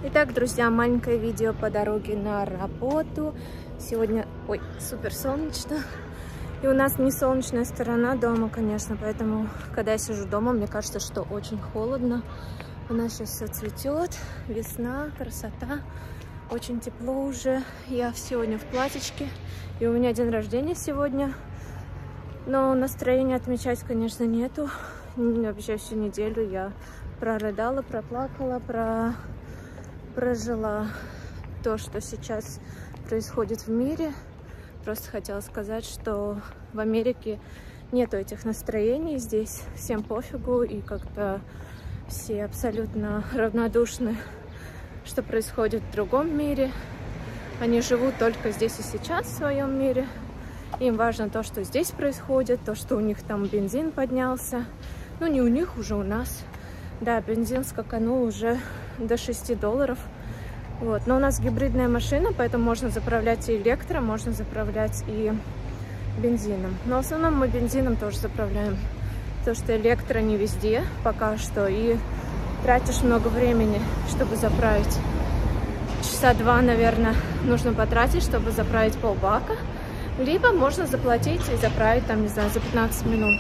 Итак, друзья, маленькое видео по дороге на работу. Сегодня, супер солнечно. И у нас не солнечная сторона дома, конечно, поэтому, когда я сижу дома, мне кажется, что очень холодно. У нас сейчас все цветет, весна, красота, очень тепло уже. Я сегодня в платьичке, и у меня день рождения сегодня. Но настроения отмечать, конечно, нету. Вообще всю неделю я прорыдала, проплакала, прожила то, что сейчас происходит в мире. Просто хотела сказать, что в Америке нету этих настроений, здесь всем пофигу, и как-то все абсолютно равнодушны, что происходит в другом мире. Они живут только здесь и сейчас в своем мире. Им важно то, что здесь происходит, то, что у них там бензин поднялся. Ну, не у них, уже у нас. Да, бензин скаканул уже до $6. Вот. Но у нас гибридная машина, поэтому можно заправлять и электро, можно заправлять и бензином. Но в основном мы бензином тоже заправляем. Потому что электро не везде пока что. И тратишь много времени, чтобы заправить. Часа два, наверное, нужно потратить, чтобы заправить полбака. Либо можно заплатить и заправить, там, не знаю, за 15 минут.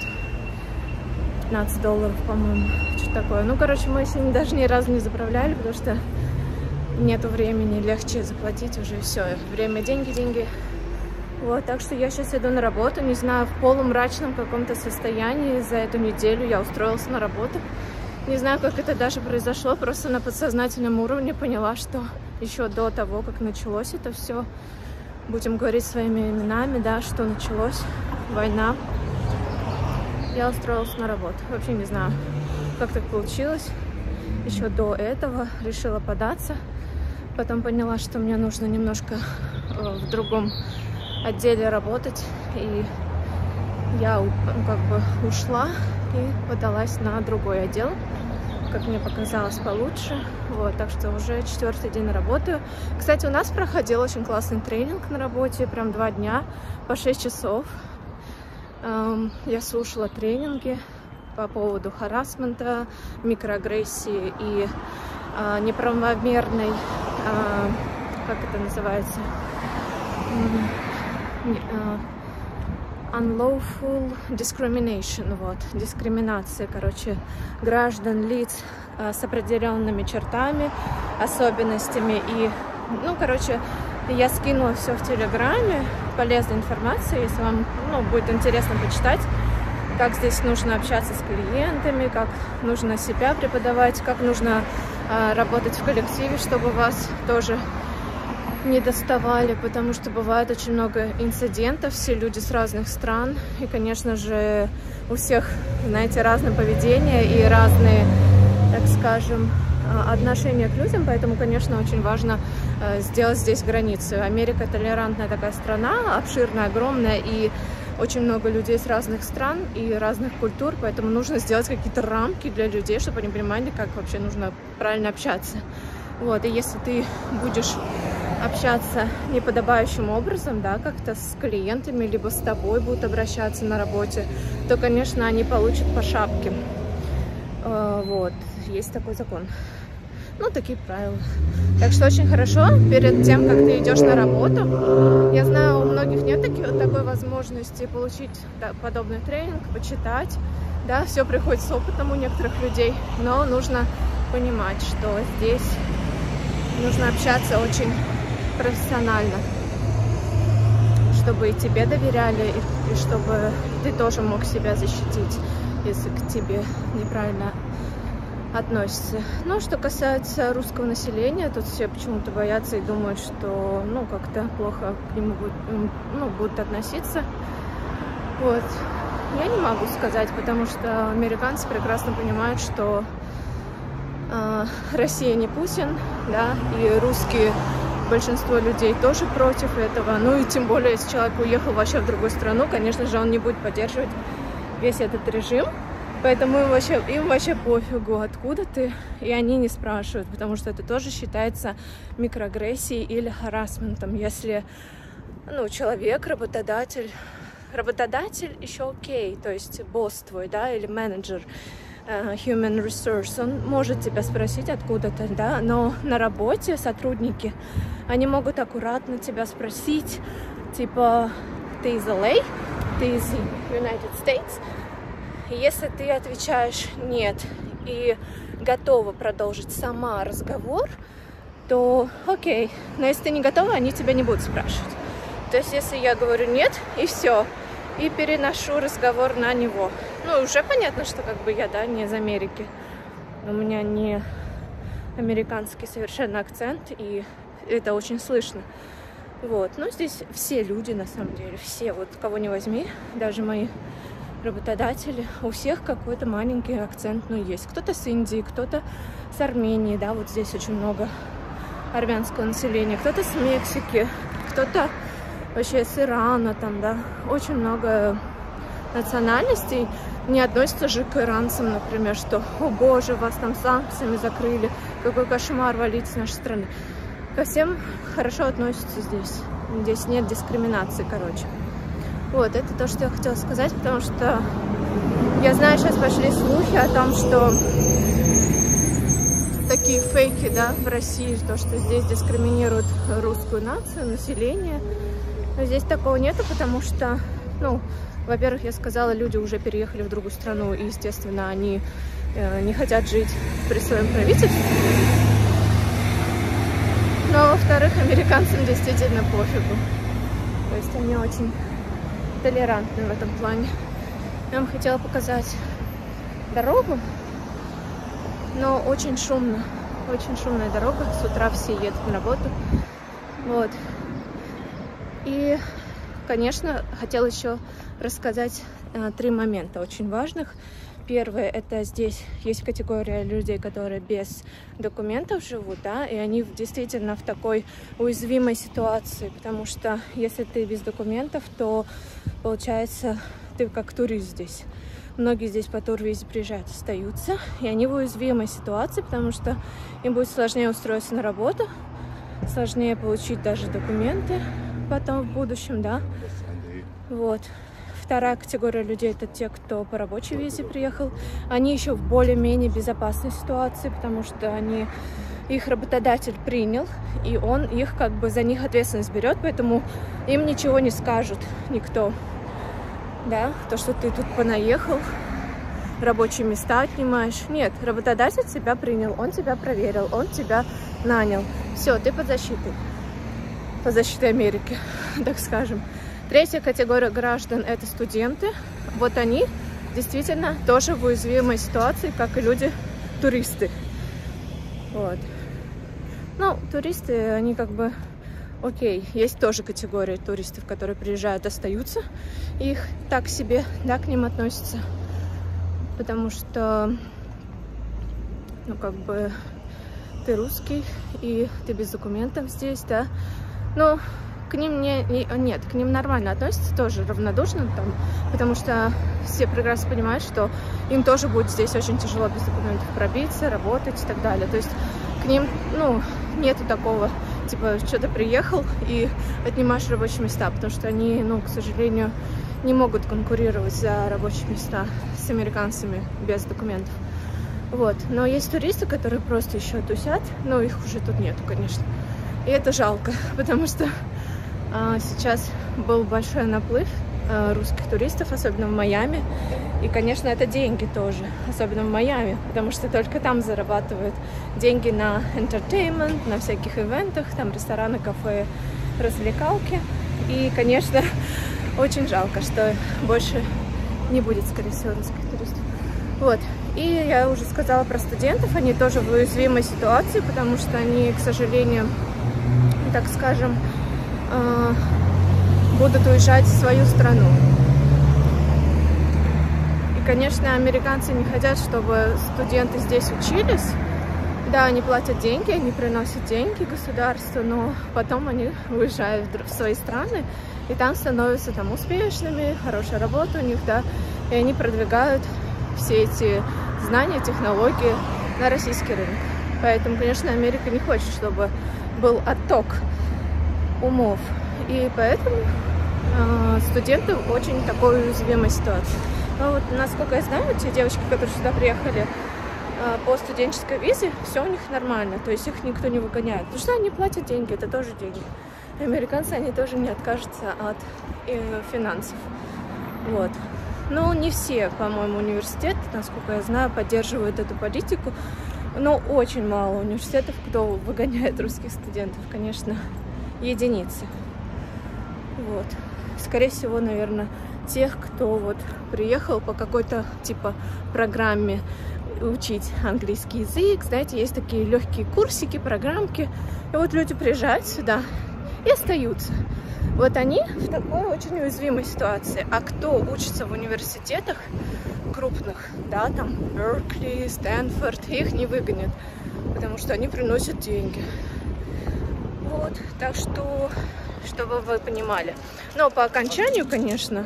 $15, по-моему. Что такое. Ну, короче, мы еще даже ни разу не заправляли, потому что нету времени. Легче заплатить уже, все. Время, деньги, деньги. Вот, так что я сейчас иду на работу. Не знаю, в полумрачном каком-то состоянии. За эту неделю я устроилась на работу. Не знаю, как это даже произошло. Просто на подсознательном уровне поняла, что еще до того, как началось это все, будем говорить своими именами, да, что началось, война, я устроилась на работу. Вообще не знаю, как так получилось. Еще до этого решила податься. Потом поняла, что мне нужно немножко в другом отделе работать. И я как бы ушла и подалась на другой отдел. Как мне показалось, получше. Вот, так что уже 4-й день работаю. Кстати, у нас проходил очень классный тренинг на работе. Прям 2 дня по 6 часов. Я слушала тренинги по поводу харассмента, микроагрессии и неправомерной, как это называется, unlawful discrimination, вот, дискриминация, короче, граждан, лиц с определенными чертами, особенностями. И, ну, короче, я скинула все в Телеграме, полезная информация, если вам, будет интересно почитать, как здесь нужно общаться с клиентами, как нужно себя преподавать, как нужно работать в коллективе, чтобы вас тоже не доставали, потому что бывает очень много инцидентов, все люди с разных стран, и, конечно же, у всех, знаете, разное поведение и разные, так скажем, отношения к людям, поэтому, конечно, очень важно сделать здесь границы. Америка толерантная такая страна, обширная, огромная, и очень много людей с разных стран и разных культур, поэтому нужно сделать какие-то рамки для людей, чтобы они понимали, как вообще нужно правильно общаться. Вот, и если ты будешь общаться неподобающим образом, да, как-то с клиентами, либо с тобой будут обращаться на работе, то, конечно, они получат по шапке. Вот, есть такой закон. Ну, такие правила. Так что очень хорошо перед тем, как ты идешь на работу. Я знаю, у многих нет такой возможности получить подобный тренинг, почитать. Да, все приходит с опытом у некоторых людей, но нужно понимать, что здесь нужно общаться очень профессионально, чтобы и тебе доверяли, и чтобы ты тоже мог себя защитить, если к тебе неправильно относятся. Но что касается русского населения, тут все почему-то боятся и думают, что, как-то плохо к нему будут относиться. Вот. Я не могу сказать, потому что американцы прекрасно понимают, что Россия не Путин, да, и русские, большинство людей тоже против этого. Ну и тем более, если человек уехал вообще в другую страну, конечно же, он не будет поддерживать весь этот режим. Поэтому им вообще пофигу, откуда ты, и они не спрашивают, потому что это тоже считается микроагрессией или харассментом. Если, человек, работодатель еще окей, то есть босс твой, да, или менеджер, human resource, он может тебя спросить откуда-то, да, но на работе сотрудники, они могут аккуратно тебя спросить, типа, ты из LA, ты из United States, и если ты отвечаешь нет и готова продолжить сама разговор, то окей, но если ты не готова, они тебя не будут спрашивать. То есть если я говорю нет, и все, и переношу разговор на него. Ну, уже понятно, что как бы я, да, не из Америки. У меня не американский совершенно акцент, и это очень слышно. Вот, но здесь все люди, на самом деле, все, вот кого не возьми, даже мои работодатели, у всех какой-то маленький акцент, ну, есть. Кто-то с Индии, кто-то с Армении, да, вот здесь очень много армянского населения, кто-то с Мексики, кто-то вообще с Ирана, там, да, очень много национальностей. Не относится же к иранцам, например, что, о боже, вас там санкциями закрыли, какой кошмар, валить с нашей страны. Ко всем хорошо относятся здесь. Здесь нет дискриминации, короче. Вот, это то, что я хотела сказать, потому что я знаю, сейчас пошли слухи о том, что такие фейки, да, в России, то, что здесь дискриминируют русскую нацию, население. Но здесь такого нету, потому что, ну, во-первых, я сказала, люди уже переехали в другую страну, и, естественно, они не хотят жить при своем правительстве. Но, во-вторых, американцам действительно пофигу. То есть они очень толерантны в этом плане. Я вам хотела показать дорогу, но очень шумно. Очень шумная дорога. С утра все едут на работу. Вот. И, конечно, хотела еще рассказать 3 момента очень важных. Первое, это здесь есть категория людей, которые без документов живут, да, и они действительно в такой уязвимой ситуации, потому что если ты без документов, то, получается, ты как турист здесь. Многие здесь по турвизе приезжают, остаются, и они в уязвимой ситуации, потому что им будет сложнее устроиться на работу, сложнее получить даже документы потом в будущем, да, вот. Вторая категория людей — это те, кто по рабочей визе приехал. Они еще в более-менее безопасной ситуации, потому что их работодатель принял, и он их как бы за них ответственность берет, поэтому им ничего не скажут никто. Да, то, что ты тут понаехал, рабочие места отнимаешь. Нет, работодатель тебя принял, он тебя проверил, он тебя нанял. Все, ты под защитой. Под защитой Америки, так скажем. Третья категория граждан — это студенты. Вот они действительно тоже в уязвимой ситуации, как и люди-туристы. Вот. Ну, туристы, они как бы... Окей, есть тоже категория туристов, которые приезжают, остаются. Их так себе, да, к ним относятся. Потому что, ну, как бы, ты русский, и ты без документов здесь, да. Но к ним нет, к ним нормально относятся, тоже равнодушно там, потому что все прекрасно понимают, что им тоже будет здесь очень тяжело без документов пробиться, работать и так далее. То есть к ним, ну, нету такого, типа, что ты приехал и отнимаешь рабочие места, потому что они, ну, к сожалению, не могут конкурировать за рабочие места с американцами без документов. Вот. Но есть туристы, которые просто еще тусят, но их уже тут нету, конечно. И это жалко, потому что сейчас был большой наплыв русских туристов, особенно в Майами. И, конечно, это деньги тоже, особенно в Майами, потому что только там зарабатывают деньги на entertainment, на всяких ивентах, там рестораны, кафе, развлекалки. И, конечно, очень жалко, что больше не будет, скорее всего, русских туристов. Вот. И я уже сказала про студентов, они тоже в уязвимой ситуации, потому что они, к сожалению, так скажем, будут уезжать в свою страну. И, конечно, американцы не хотят, чтобы студенты здесь учились. Да, они платят деньги, они приносят деньги государству, но потом они уезжают в свои страны, и там становятся там успешными, хорошая работа у них, да, и они продвигают все эти знания, технологии на российский рынок. Поэтому, конечно, Америка не хочет, чтобы был отток умов. И поэтому студенты в очень такой уязвимой ситуации. Но вот, насколько я знаю, те девочки, которые сюда приехали по студенческой визе, все у них нормально, то есть их никто не выгоняет, потому что они платят деньги, это тоже деньги. Американцы, они тоже не откажутся от финансов. Вот. Но не все, по-моему, университеты, насколько я знаю, поддерживают эту политику. Но очень мало университетов, кто выгоняет русских студентов, конечно, единицы. Вот. Скорее всего, наверное, тех, кто вот приехал по какой-то типа программе учить английский язык. Знаете, есть такие легкие курсики, программки. И вот люди приезжают сюда и остаются. Вот они в такой очень уязвимой ситуации. А кто учится в университетах крупных, да, там Беркли, Стэнфорд, их не выгонят, потому что они приносят деньги. Вот, так что, чтобы вы понимали. Но по окончанию, конечно,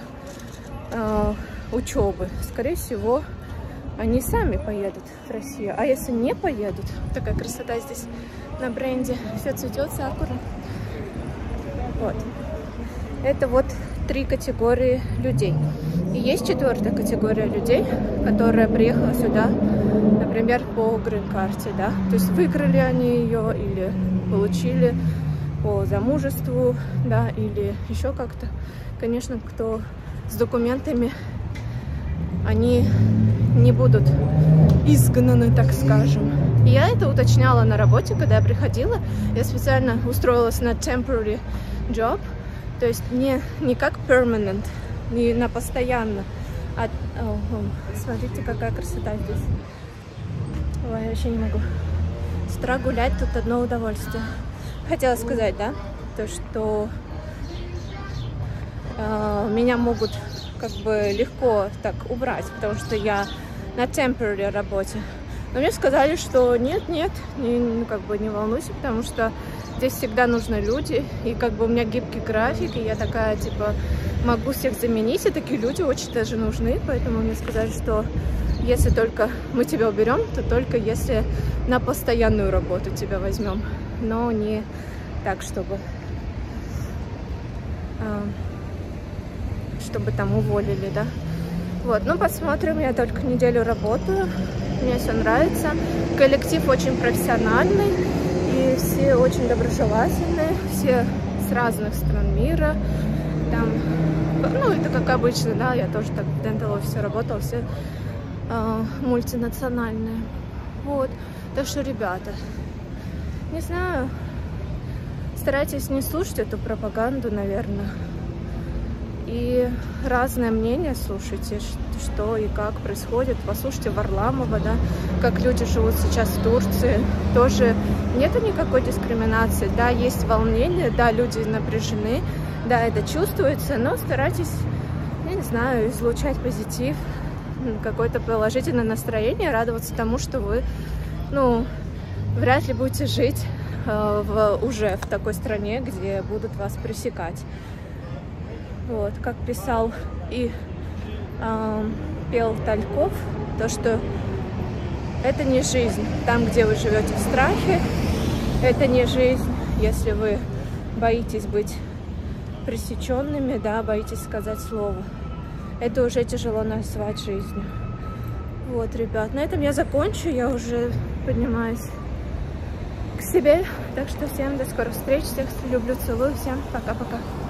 учебы, скорее всего, они сами поедут в Россию. А если не поедут, такая красота здесь на бренде, все цветет сакура. Вот. Это вот 3 категории людей. И есть 4-я категория людей, которая приехала сюда, например, по грин-карте, да. То есть выиграли они ее или получили по замужеству, да, или еще как-то. Конечно, кто с документами, они не будут изгнаны, так скажем. И я это уточняла на работе, когда я приходила. Я специально устроилась на temporary job, то есть не как permanent, не на постоянно. Смотрите, какая красота здесь. Ой, я вообще не могу. С утра гулять тут одно удовольствие. Хотела сказать, да, то, что меня могут как бы легко так убрать, потому что я на temporary работе. Но мне сказали, что нет, как бы не волнуйся, потому что здесь всегда нужны люди, и как бы у меня гибкий график, и я такая, типа, могу всех заменить, и такие люди очень даже нужны, поэтому мне сказали, что если только мы тебя уберем, то только если на постоянную работу тебя возьмем, но не так, чтобы там уволили, да. Вот, ну посмотрим, я только неделю работаю, мне все нравится, коллектив очень профессиональный, и все очень доброжелательные, все с разных стран мира, там, ну это как обычно, да, я тоже так в Dental Office работала, все мультинациональные, вот, так что, ребята, не знаю, старайтесь не слушать эту пропаганду, наверное, и разное мнение слушайте, что и как происходит. Послушайте Варламова, да, как люди живут сейчас в Турции. Тоже нету никакой дискриминации. Да, есть волнение, да, люди напряжены, да, это чувствуется, но старайтесь, я не знаю, излучать позитив, какое-то положительное настроение, радоваться тому, что вы, ну, вряд ли будете жить уже в такой стране, где будут вас пресекать. Вот, как писал и пел Тальков, то, что это не жизнь там, где вы живете в страхе, это не жизнь, если вы боитесь быть пресеченными, да, боитесь сказать слово. Это уже тяжело назвать жизнью. Вот, ребят, на этом я закончу, я уже поднимаюсь к себе, так что всем до скорых встреч, всех люблю, целую, всем пока-пока.